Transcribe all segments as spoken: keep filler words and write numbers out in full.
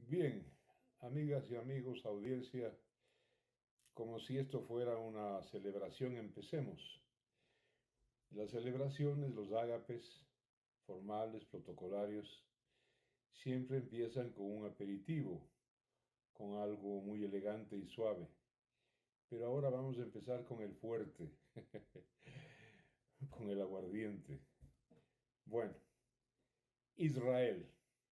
Bien, amigas y amigos, audiencia, como si esto fuera una celebración, empecemos. Las celebraciones, los ágapes formales, protocolarios, siempre empiezan con un aperitivo, con algo muy elegante y suave. Pero ahora vamos a empezar con el fuerte, con el aguardiente. Bueno, Israel.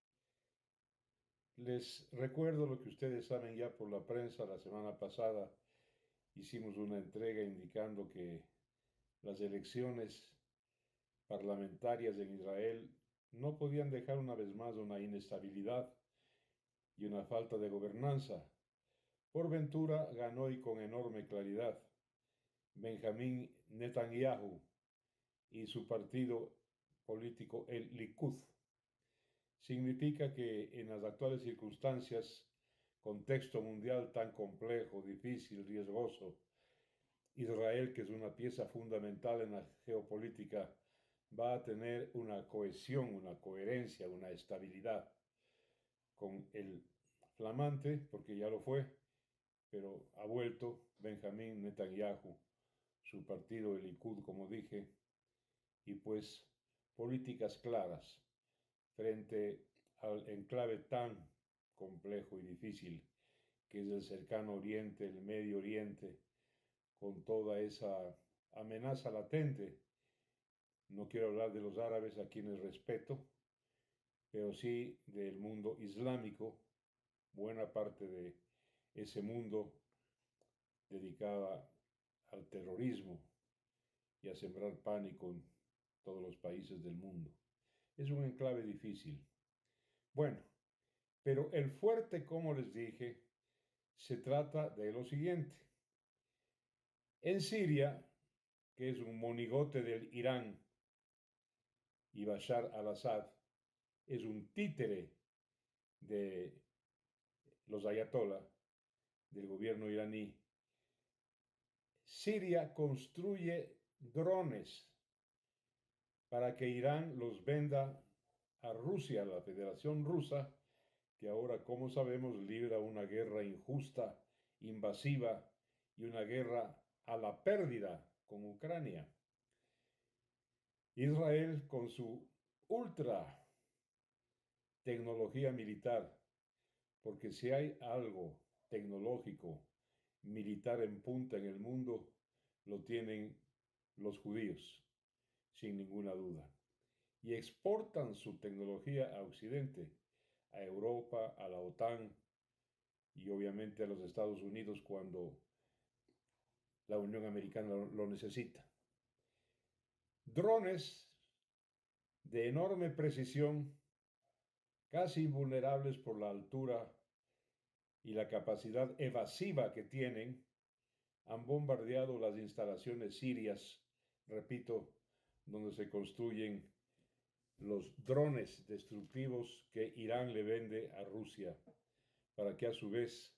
Les recuerdo lo que ustedes saben ya por la prensa. La semana pasada hicimos una entrega indicando que las elecciones parlamentarias en Israel no podían dejar una vez más una inestabilidad y una falta de gobernanza. Por ventura ganó y con enorme claridad Benjamín Netanyahu y su partido político, el Likud. Significa que en las actuales circunstancias, contexto mundial tan complejo, difícil, riesgoso, Israel, que es una pieza fundamental en la geopolítica, va a tener una cohesión, una coherencia, una estabilidad con el flamante, porque ya lo fue, pero ha vuelto Benjamín Netanyahu, su partido, el Likud, como dije, y pues políticas claras frente al enclave tan complejo y difícil que es el cercano oriente, el Medio Oriente, con toda esa amenaza latente. No quiero hablar de los árabes, a quienes respeto, pero sí del mundo islámico, buena parte de ese mundo dedicada al terrorismo y a sembrar pánico en todos los países del mundo. Es un enclave difícil. Bueno, pero el fuerte, como les dije, se trata de lo siguiente. En Siria, que es un monigote del Irán, y Bashar al-Assad es un títere de los ayatollah, del gobierno iraní. Siria construye drones para que Irán los venda a Rusia, a la Federación Rusa, que ahora, como sabemos, libra una guerra injusta, invasiva y una guerra a la pérdida con Ucrania. Israel, con su ultra tecnología militar, porque si hay algo tecnológico, militar en punta en el mundo, lo tienen los judíos, sin ninguna duda. Y exportan su tecnología a Occidente, a Europa, a la OTAN y obviamente a los Estados Unidos cuando la Unión Americana lo, lo necesita. Drones de enorme precisión, casi invulnerables por la altura y la capacidad evasiva que tienen, han bombardeado las instalaciones sirias, repito, donde se construyen los drones destructivos que Irán le vende a Rusia, para que a su vez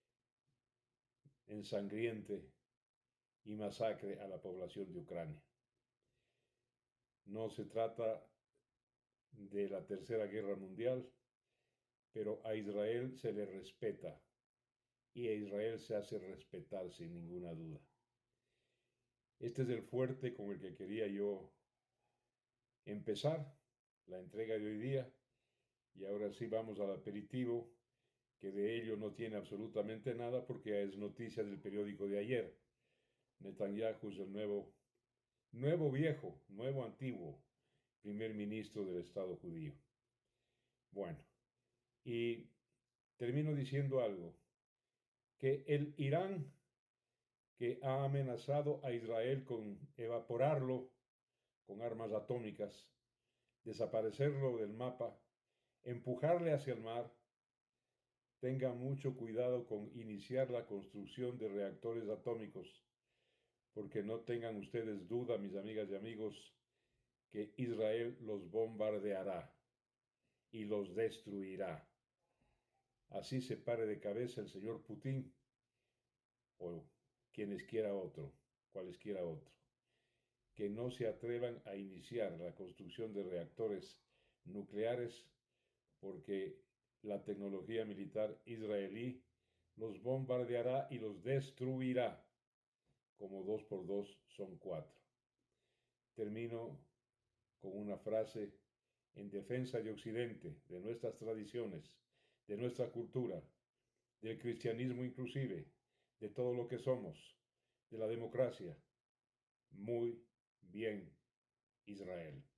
ensangriente y masacre a la población de Ucrania. No se trata de la Tercera Guerra Mundial, pero a Israel se le respeta y a Israel se hace respetar sin ninguna duda. Este es el fuerte con el que quería yo empezar la entrega de hoy día, y ahora sí vamos al aperitivo, que de ello no tiene absolutamente nada porque es noticia del periódico de ayer. Netanyahu es el nuevo, nuevo viejo, nuevo antiguo primer ministro del Estado judío. Bueno, y termino diciendo algo, que el Irán, que ha amenazado a Israel con evaporarlo con armas atómicas, desaparecerlo del mapa, empujarle hacia el mar, tenga mucho cuidado con iniciar la construcción de reactores atómicos, porque no tengan ustedes duda, mis amigas y amigos, que Israel los bombardeará y los destruirá. Así se pare de cabeza el señor Putin o quienes quiera otro, cualesquiera otro, que no se atrevan a iniciar la construcción de reactores nucleares, porque la tecnología militar israelí los bombardeará y los destruirá. Como dos por dos son cuatro. Termino con una frase en defensa de Occidente, de nuestras tradiciones, de nuestra cultura, del cristianismo inclusive, de todo lo que somos, de la democracia. Muy bien, Israel.